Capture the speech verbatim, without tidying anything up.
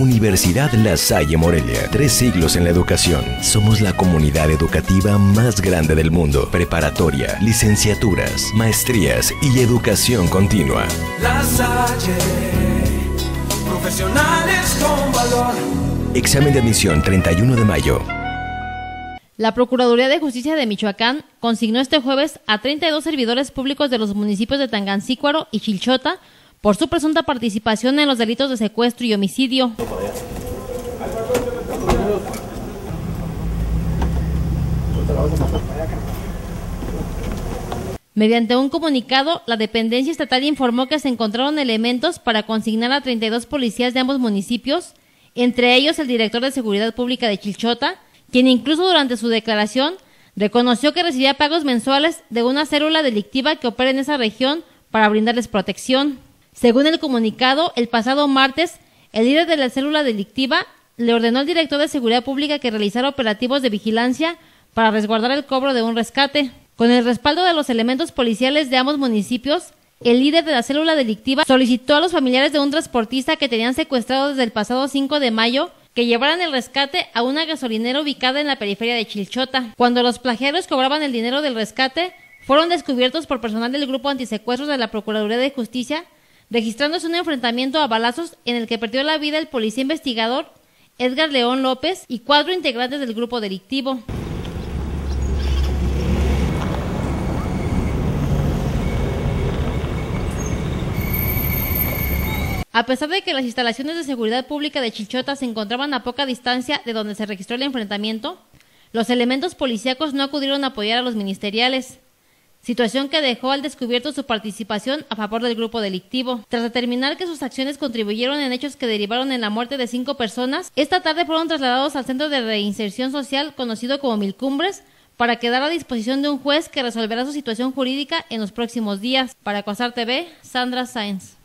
Universidad La Salle Morelia, tres siglos en la educación. Somos la comunidad educativa más grande del mundo. Preparatoria, licenciaturas, maestrías y educación continua. La Salle, profesionales con valor. Examen de admisión treinta y uno de mayo. La Procuraduría de Justicia de Michoacán consignó este jueves a treinta y dos servidores públicos de los municipios de Tangancícuaro y Chilchota por su presunta participación en los delitos de secuestro y homicidio. Mediante un comunicado, la dependencia estatal informó que se encontraron elementos para consignar a treinta y dos policías de ambos municipios, entre ellos el director de Seguridad Pública de Chilchota, quien incluso durante su declaración reconoció que recibía pagos mensuales de una célula delictiva que opera en esa región para brindarles protección. Según el comunicado, el pasado martes, el líder de la célula delictiva le ordenó al director de Seguridad Pública que realizara operativos de vigilancia para resguardar el cobro de un rescate. Con el respaldo de los elementos policiales de ambos municipios, el líder de la célula delictiva solicitó a los familiares de un transportista que tenían secuestrado desde el pasado cinco de mayo que llevaran el rescate a una gasolinera ubicada en la periferia de Chilchota. Cuando los plagiarios cobraban el dinero del rescate, fueron descubiertos por personal del Grupo Antisecuestros de la Procuraduría de Justicia, registrándose un enfrentamiento a balazos en el que perdió la vida el policía investigador Edgar León López y cuatro integrantes del grupo delictivo. A pesar de que las instalaciones de seguridad pública de Chilchota se encontraban a poca distancia de donde se registró el enfrentamiento, los elementos policíacos no acudieron a apoyar a los ministeriales, situación que dejó al descubierto su participación a favor del grupo delictivo. Tras determinar que sus acciones contribuyeron en hechos que derivaron en la muerte de cinco personas, esta tarde fueron trasladados al Centro de Reinserción Social, conocido como Mil Cumbres, para quedar a disposición de un juez que resolverá su situación jurídica en los próximos días. Para COSAR T V, Sandra Sáenz.